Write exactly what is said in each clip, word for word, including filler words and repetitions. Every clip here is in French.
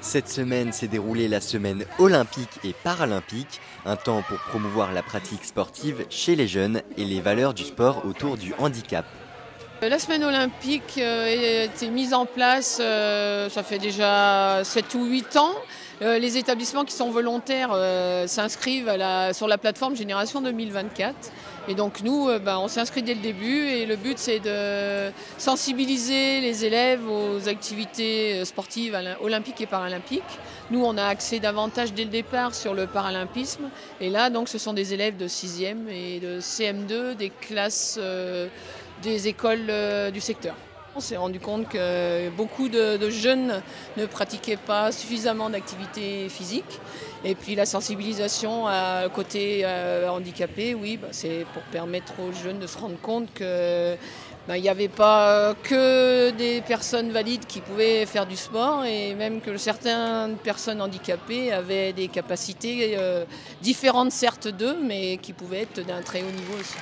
Cette semaine s'est déroulée la semaine olympique et paralympique, un temps pour promouvoir la pratique sportive chez les jeunes et les valeurs du sport autour du handicap. La semaine olympique a été mise en place, euh, ça fait déjà sept ou huit ans. Euh, les établissements qui sont volontaires euh, s'inscrivent à la- sur la plateforme Génération deux mille vingt-quatre. Et donc nous, euh, ben, on s'est inscrit dès le début et le but c'est de sensibiliser les élèves aux activités sportives olympiques et paralympiques. Nous, on a axé davantage dès le départ sur le paralympisme. Et là, donc, ce sont des élèves de sixième et de C M deux, des classes euh, des écoles euh, du secteur. On s'est rendu compte que beaucoup de, de jeunes ne pratiquaient pas suffisamment d'activité physique. Et puis la sensibilisation à côté euh, handicapé, oui, bah, c'est pour permettre aux jeunes de se rendre compte que bah, il n'y avait pas que des personnes valides qui pouvaient faire du sport et même que certaines personnes handicapées avaient des capacités euh, différentes certes d'eux, mais qui pouvaient être d'un très haut niveau aussi.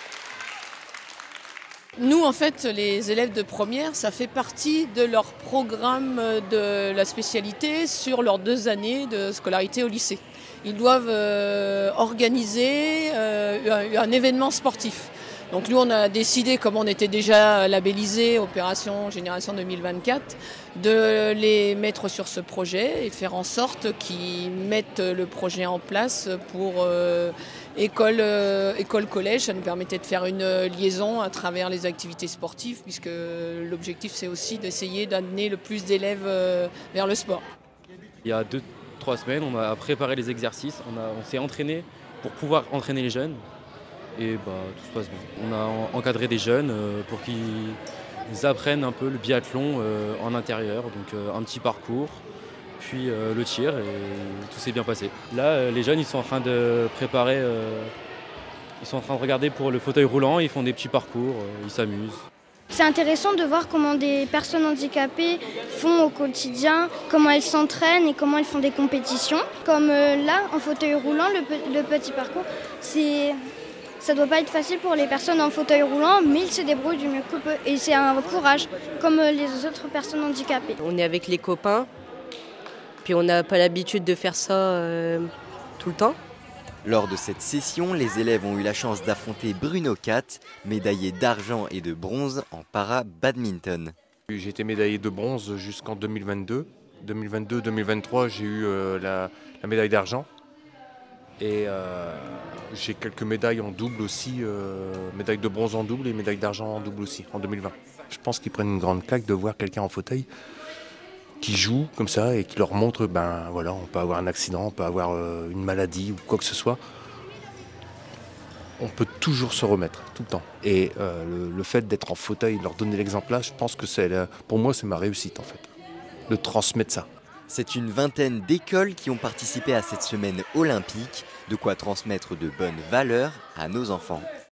Nous, en fait, les élèves de première, ça fait partie de leur programme de la spécialité sur leurs deux années de scolarité au lycée. Ils doivent euh, organiser euh, un, un événement sportif. Donc nous, on a décidé, comme on était déjà labellisé Opération Génération deux mille vingt-quatre, de les mettre sur ce projet et de faire en sorte qu'ils mettent le projet en place pour euh, école, euh, école, collège. Ça nous permettait de faire une liaison à travers les activités sportives, puisque l'objectif, c'est aussi d'essayer d'amener le plus d'élèves euh, vers le sport. Il y a deux, trois semaines, on a préparé les exercices, on, a- on s'est entraîné pour pouvoir entraîner les jeunes. Et bah, tout se passe bien. On a encadré des jeunes euh, pour qu'ils apprennent un peu le biathlon euh, en intérieur, donc euh, un petit parcours, puis euh, le tir, et tout s'est bien passé. Là, euh, les jeunes, ils sont en train de préparer, euh, ils sont en train de regarder pour le fauteuil roulant, ils font des petits parcours, euh, ils s'amusent. C'est intéressant de voir comment des personnes handicapées font au quotidien, comment elles s'entraînent et comment elles font des compétitions. Comme euh, là, en fauteuil roulant, le, pe- le petit parcours, c'est... Ça ne doit pas être facile pour les personnes en fauteuil roulant, mais ils se débrouillent du mieux que peut. Et c'est un courage, comme les autres personnes handicapées. On est avec les copains, puis on n'a pas l'habitude de faire ça euh, tout le temps. Lors de cette session, les élèves ont eu la chance d'affronter Bruno Cat, médaillé d'argent et de bronze en para-badminton. J'ai été médaillé de bronze jusqu'en deux mille vingt-deux. deux mille vingt-deux deux mille vingt-trois, j'ai eu euh, la, la médaille d'argent. Et euh, j'ai quelques médailles en double aussi, euh, médaille de bronze en double et médaille d'argent en double aussi, en deux mille vingt. Je pense qu'ils prennent une grande claque de voir quelqu'un en fauteuil qui joue comme ça et qui leur montre, ben voilà, on peut avoir un accident, on peut avoir euh, une maladie ou quoi que ce soit. On peut toujours se remettre, tout le temps. Et euh, le, le fait d'être en fauteuil, de leur donner l'exemple là, je pense que c'est, pour moi, c'est ma réussite en fait, de transmettre ça. C'est une vingtaine d'écoles qui ont participé à cette semaine olympique, de quoi transmettre de bonnes valeurs à nos enfants.